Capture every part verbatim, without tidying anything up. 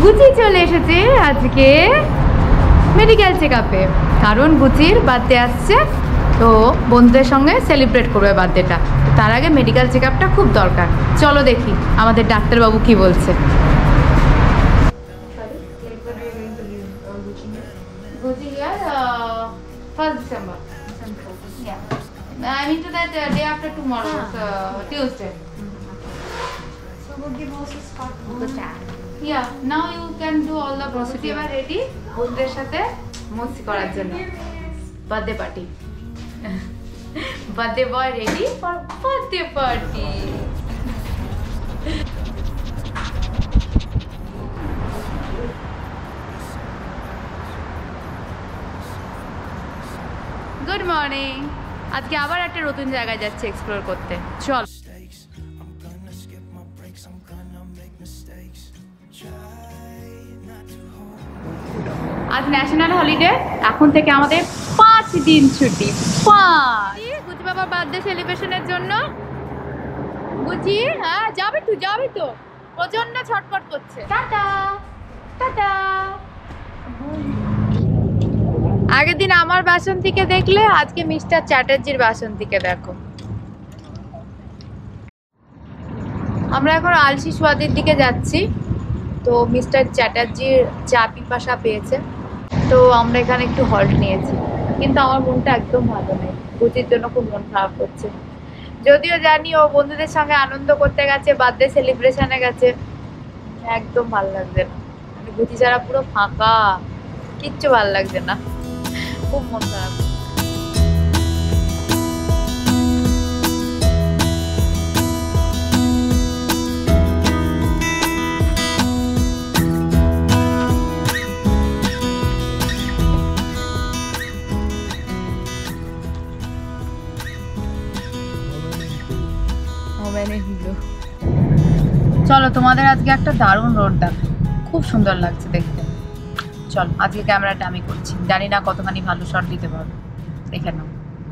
Gucci চলে এসেছে আজকে মেডিকেল চেকআপে, কারণ গুচির বার্থডে আসছে, তো বন্ধুদের সঙ্গে সেলিব্রেট করবে বার্থডেটা। তার আগে মেডিকেল চেকআপটা খুব দরকার। চলো দেখি আমাদের ডাক্তারবাবু কি বলছে। Gucci here, uh, first December. Yeah. I mean to that uh, day after tomorrow, ah. So, Tuesday. So we'll give also start the chat. Yeah. Now you can do all the procedure. You are ready? বন্ধুদের সাথে মস্তি করার জন্য। Birthday party. Birthday boy ready for birthday party. Good morning. আজকে আবার একটা নতুন জায়গায় যাচ্ছে এক্সপ্লোর করতে। চল। আজ ন্যাশনাল হলিডে, এখন থেকে আমাদের পাঁচ দিন ছুটি। পাঁচ। গুচি বাবার বার্থডে সেলিব্রেশনের জন্য গুচি, হ্যাঁ যাবে তো যাবে তো, প্রচন্ড ছটফট করছে। টাটা টাটা। আগের দিন আমার বাসন্তীকে দেখলে, আজকে মিস্টার চ্যাটার্জির বাসন্তীকে দেখো। আমরা এখন আলসি সোয়াদের দিকে যাচ্ছি, তো মিস্টার চ্যাটার্জির চা পিপাসা পেয়েছে, তো আমরা এখানে একটু হল্ট নিয়েছি। কিন্তু আমার মনটা একদম ভালো নেই, গুচির জন্য খুব মন খারাপ করছে। যদিও জানি ও বন্ধুদের সঙ্গে আনন্দ করতে গেছে, বার্থডে সেলিব্রেশনে গেছে, একদম ভালো লাগছে না। মানে গুচি ছাড়া পুরো ফাঁকা, কিচ্ছু ভালো লাগছে না, খুব মন খারাপ। চলো তোমাদের আজকে একটা দারুণ রোড দেখো, খুব সুন্দর লাগছে দেখতে। চল, আজকে ক্যামেরাটা আমি করছি, জানি না কতখানি ভালো শট দিতে পারবো, দেখে নাও।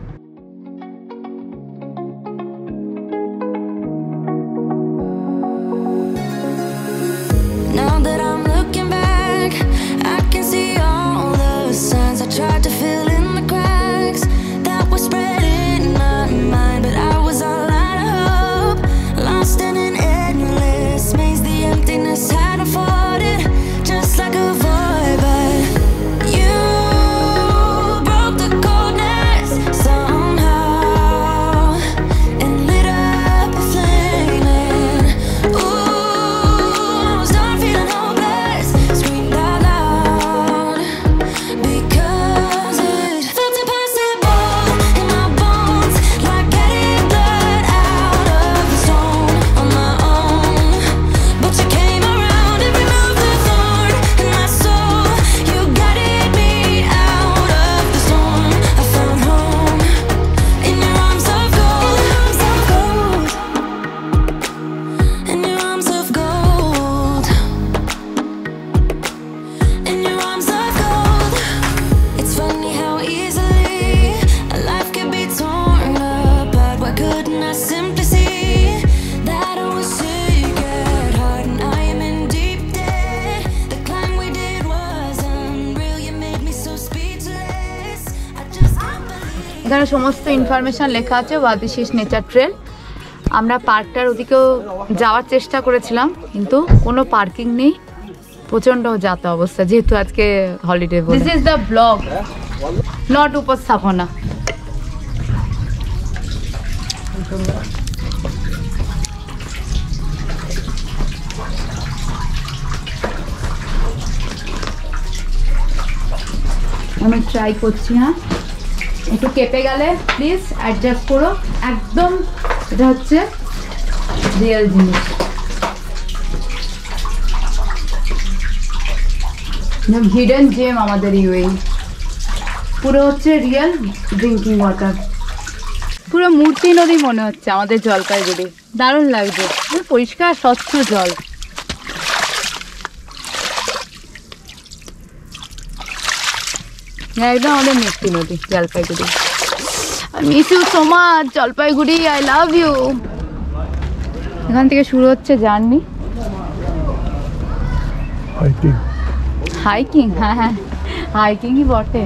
Now that I'm looking back, I can see all the signs I tried to fill in the cracks that were spread in my mind, but I was all out of hope, lost in an endless maze. The emptiness hadn't fought it, just like a void, but you broke the coldness somehow and lit up a flame. And ooh, I was done feeling hopeless, screamed out loud because it felt impossible in my bones, like getting blood out of the stone on my own. But you came around and removed the thorn in my soul. You guided me out of the storm. I found home in your arms of gold, in your arms of gold, in your arms of gold. It's funny how easily a life can be torn apart. Why couldn't I simply see that I was sick at heart and I am in deep debt? The climb we did was unreal. You made me so speechless. I just can't believe. এখানে সমস্ত information লেখা আছে, ওয়াদি শেস nature trail. আমরা পার্কটার ওদিকেও যাওয়ার চেষ্টা করেছিলাম, কিন্তু কোনো পার্কিং নেই, প্রচণ্ড যাতা অবস্থা, যেহেতু আজকে holiday. This is the blog, not উপস্থাপনা। আমি ট্রাই করছি, হ্যাঁ একটু কেঁপে গেলে প্লিজ অ্যাডজাস্ট করো, একদম এটা হচ্ছে রিয়েল জিনিস, হিডেন জেম আমাদের ইউএই, পুরো হচ্ছে রিয়েল ড্রিঙ্কিং ওয়াটার, পুরো মূর্তি নদী মনে হচ্ছে আমাদের জলপাইগুড়ি, দারুণ লাগছে, পরিষ্কার স্বচ্ছ জল। একদম আমাদের মূর্তি নদী Jalpaiguri. I miss you so much, Jalpaiguri, I love you. এখান থেকে শুরু হচ্ছে জার্নি। হাইকিং হাইকিং হ্যাঁ হ্যাঁ হাইকিংই বটে।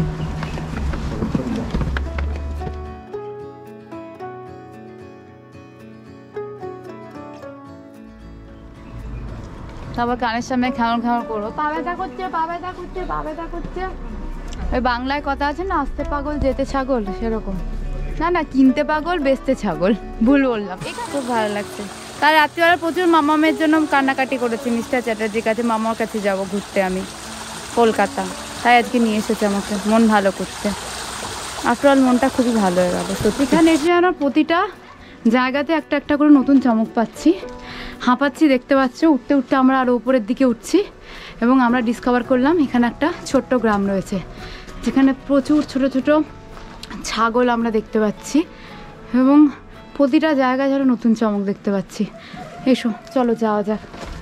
তারপর কানের সামনে খেমন খেমন করবো, পা ব্যথা করছে পা ব্যথা করছে পা ব্যথা করছে। ওই বাংলায় কথা আছে না, আসতে পাগল যেতে ছাগল, সেরকম। না না কিনতে পাগল বেচতে ছাগল, ভুল বললাম। এটা খুব ভালো লাগছে। তার রাত্রিবেলা প্রচুর মামামের জন্য কান্নাকাটি করেছি মিস্টার চ্যাটার্জির কাছে, মামার কাছে যাব ঘুরতে আমি কলকাতা, তাই আজকে নিয়ে এসেছে আমাকে মন ভালো করতে। আফটারঅল মনটা খুবই ভালো হয়ে গেল সত্যি। এখানে এসে আমার প্রতিটা জায়গাতে একটা একটা করে নতুন চমক পাচ্ছি, হাঁপাচ্ছি দেখতে পাচ্ছ। উঠতে উঠতে আমরা আরও উপরের দিকে উঠছি এবং আমরা ডিসকভার করলাম এখানে একটা ছোট্ট গ্রাম রয়েছে যেখানে প্রচুর ছোট ছোট ছাগল আমরা দেখতে পাচ্ছি এবং প্রতিটা জায়গায় যেন নতুন চমক দেখতে পাচ্ছি। এসো চলো যাওয়া যাক।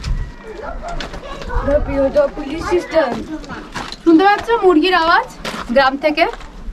শুনতে পাচ্ছ মুরগির আওয়াজ গ্রাম থেকে?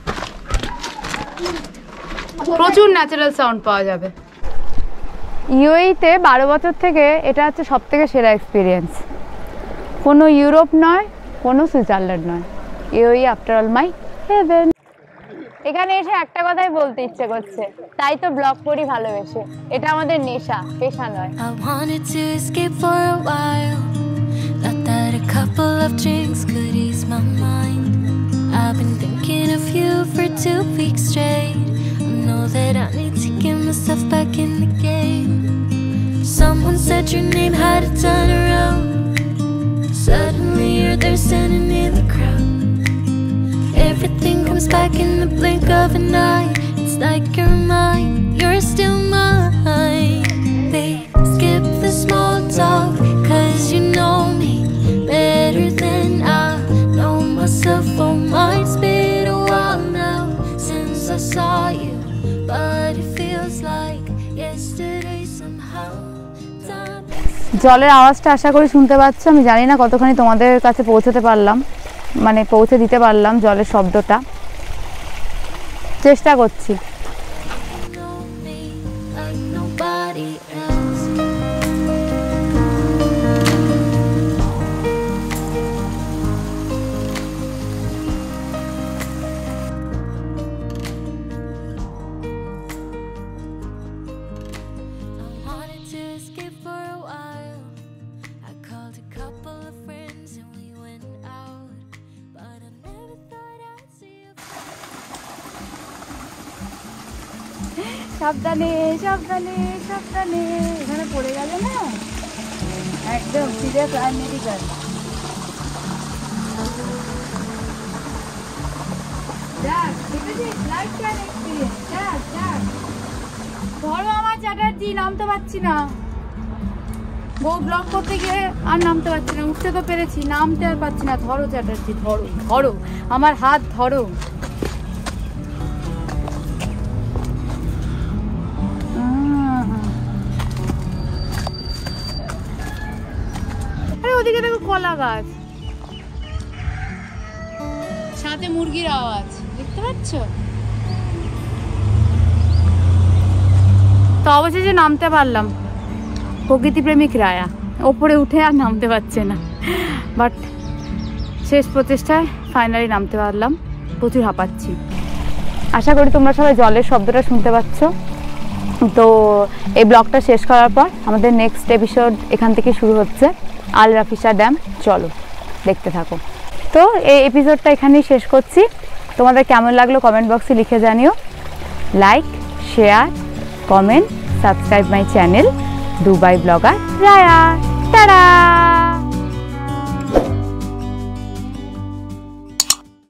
প্রচুর ন্যাচারাল সাউন্ড পাওয়া যাবে। ইউএইতে বারো বছর থেকে এটা হচ্ছে সব থেকে সেরা এক্সপিরিয়েন্স। কোনো ইউরোপ নয়, কোনো সুইজারল্যান্ড নয়, UAE after all my heaven. এখানে এসে একটা কথাই বলতে ইচ্ছে করছে, তাই তো ব্লগ করি ভালোবেসে। এটা আমাদের নেশা, পেশা নয়। I wanted to escape for a while. Thought that a couple of drinks could ease my mind. I've been thinking of you for two weeks straight. I know that I need to get myself back in the game. Someone said your name had a turn around. Suddenly you're there standing in the crowd. Everything comes back in the blink of an eye. It's like you're mine, you're still mine. Babe, skip the small talk, cause you know me better than I know myself. Oh, mine's been a while now since I saw you, but it feels like yesterday somehow. জলের আওয়াজটা আশা করি শুনতে পাচ্ছ। আমি জানি না কতখানি তোমাদের কাছে পৌঁছতে পারলাম, মানে পৌঁছে দিতে পারলাম জলের শব্দটা, চেষ্টা করছি। সাবধানে সাবধানে সাবধানে, এখানে পড়ে গেলে না একদম সিরিয়াস আর মেডিকেল। ধরো আমার চ্যাটার্জি, নামতে পারছি না, বউ ব্লক করতে গিয়ে আর নামতে পারছি না। উঠতে তো পেরেছি, নামতে আর পারছি না। ধরো চ্যাটার্জি, ধরো ধরো আমার হাত ধরো। ওদিকে দেখো কলা গাছ, সাথে মুরগির আওয়াজ দেখতে পাচ্ছ। তো অবশেষে নামতে পারলাম। প্রকৃতিপ্রেমিক রায়া ওপরে উঠে আর নামতে পারছে না, বাট শেষ প্রচেষ্টায় ফাইনালি নামতে পারলাম। প্রচুর হাঁপাচ্ছি। আশা করি তোমরা সবাই জলের শব্দটা শুনতে পাচ্ছ। তো এই ব্লগটা শেষ করার পর আমাদের নেক্সট এপিসোড এখান থেকে শুরু হচ্ছে, আল রাফিসা ড্যাম। চলো দেখতে থাকো। তো এই এপিসোডটা এখানেই শেষ করছি। তোমাদের কেমন লাগলো কমেন্ট বক্সে লিখে জানিও। Like, share, comment, subscribe my channel Dubai blogger Raya. Tata.